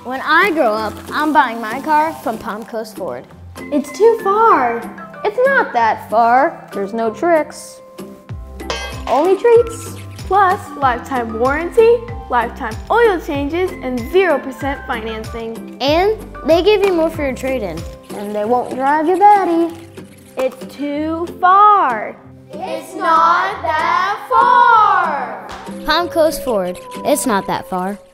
When I grow up, I'm buying my car from Palm Coast Ford. It's too far. It's not that far. There's no tricks. Only treats. Plus, lifetime warranty, lifetime oil changes, and 0% financing. And they give you more for your trade-in. And they won't drive you batty. It's too far. It's not that far. Palm Coast Ford. It's not that far.